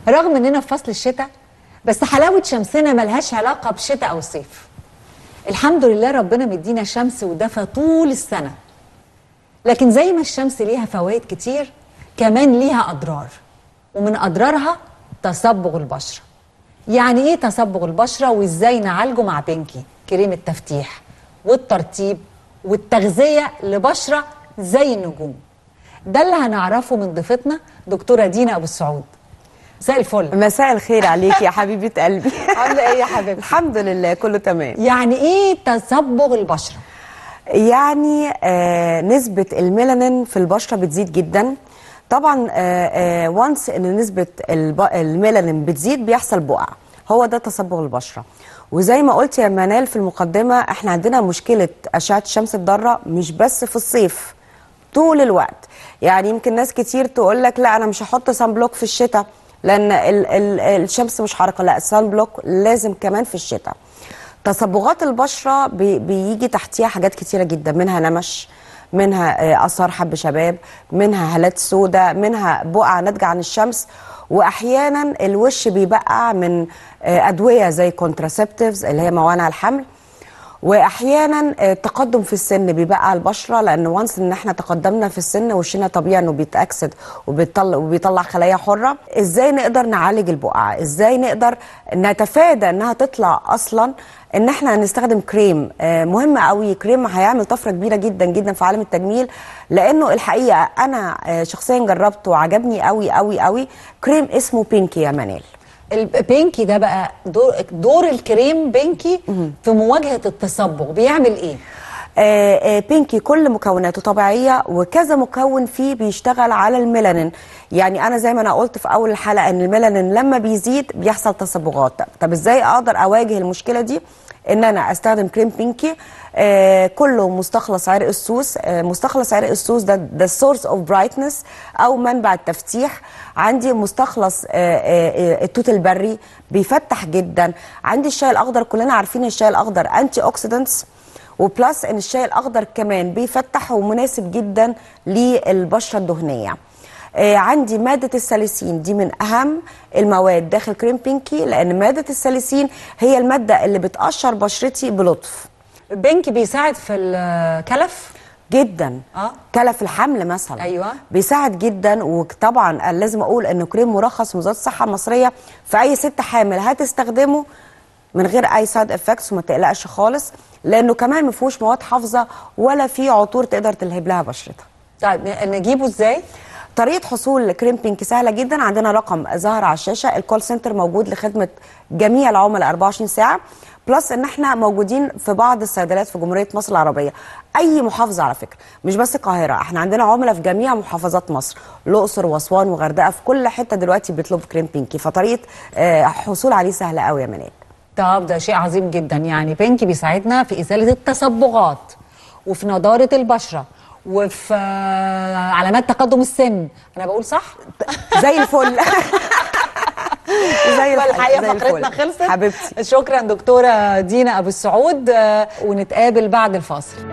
رغم اننا في فصل الشتاء، بس حلاوه شمسنا ملهاش علاقه بشتاء او صيف. الحمد لله ربنا مدينا شمس ودفى طول السنه. لكن زي ما الشمس ليها فوائد كتير، كمان ليها اضرار، ومن اضرارها تصبغ البشره. يعني ايه تصبغ البشره وازاي نعالجه مع بينكي كريم التفتيح والترطيب والتغذيه لبشره زي النجوم؟ ده اللي هنعرفه من ضيفتنا دكتوره دينا ابو السعود. مساء الفل. مساء الخير عليكي يا حبيبه قلبي. عامله ايه يا حبيبتي؟ الحمد لله كله تمام. يعني ايه تصبغ البشره؟ يعني نسبه الميلانين في البشره بتزيد جدا. طبعا وانس ان نسبه الميلانين بتزيد بيحصل بقع، هو ده تصبغ البشره. وزي ما قلت يا منال في المقدمه، احنا عندنا مشكله اشعه الشمس الضاره مش بس في الصيف، طول الوقت. يعني يمكن ناس كتير تقول لك لا انا مش هحط سان بلوك في الشتاء لان الشمس مش حارقه، لا السان بلوك لازم كمان في الشتاء. تصبغات البشره بيجي تحتيها حاجات كتيره جدا، منها نمش، منها اثار حب شباب، منها هالات سوداء، منها بقع ناتجه عن الشمس، واحيانا الوش بيبقع من ادويه زي كونتراسبتيفز اللي هي موانع الحمل، واحيانا تقدم في السن بيبقى البشره، لان وانس ان احنا تقدمنا في السن وشنا طبيعي انه بيتاكسد وبيطلع خلايا حره. ازاي نقدر نعالج البقعه؟ ازاي نقدر نتفادى انها تطلع اصلا؟ ان احنا نستخدم كريم مهم قوي. كريم هيعمل طفره كبيره جدا جدا في عالم التجميل، لانه الحقيقه انا شخصيا جربته وعجبني قوي قوي قوي. كريم اسمه بينكي يا منال. البينكي ده بقى دور الكريم بينكي في مواجهه التصبغ بيعمل ايه؟ بينكي كل مكوناته طبيعيه، وكذا مكون فيه بيشتغل على الميلانين. يعني انا زي ما انا قلت في اول الحلقه ان الميلانين لما بيزيد بيحصل تصبغات. طب ازاي اقدر اواجه المشكله دي؟ ان انا استخدم كريم بينكي كله مستخلص عرق السوس. مستخلص عرق السوس ده السورس اوف برايتنس او منبع التفتيح. عندي مستخلص التوت البري بيفتح جدا. عندي الشاي الاخضر، كلنا عارفين الشاي الاخضر انتي اوكسيدنتس، وبلس ان الشاي الاخضر كمان بيفتح ومناسب جدا للبشره الدهنيه. عندي ماده الساليسين، دي من اهم المواد داخل كريم بينكي، لان ماده الساليسين هي الماده اللي بتقشر بشرتي بلطف. بينكي بيساعد في الكلف جدا. كلف الحمل مثلا. ايوه بيساعد جدا. وطبعا لازم اقول انه كريم مرخص من وزاره الصحه المصريه، فاي ست حامل هتستخدمه من غير اي سايد افكتس، وما تقلقش خالص، لانه كمان ما فيهوش مواد حافظه ولا فيه عطور تقدر تلهب لها بشرتها. طيب نجيبه ازاي؟ طريقه حصول كريم بينكي سهله جدا. عندنا رقم ظهر على الشاشه، الكول سنتر موجود لخدمه جميع العملاء 24 ساعه، بلس ان احنا موجودين في بعض الصيدليات في جمهوريه مصر العربيه، اي محافظه على فكره، مش بس القاهره، احنا عندنا عملاء في جميع محافظات مصر، الاقصر واسوان وغردقه، في كل حته دلوقتي بيطلبوا كريم بينكي، فطريقه حصول عليه سهله قوي يا منال. طب ده شيء عظيم جدا. يعني بينكي بيساعدنا في ازاله التصبغات وفي نضاره البشره وفي علامات تقدم السن. انا بقول صح؟ زي الفل. زي الحقيقه فقرتنا خلصت حبيبتي. شكرا دكتوره دينا ابو السعود، ونتقابل بعد الفاصل.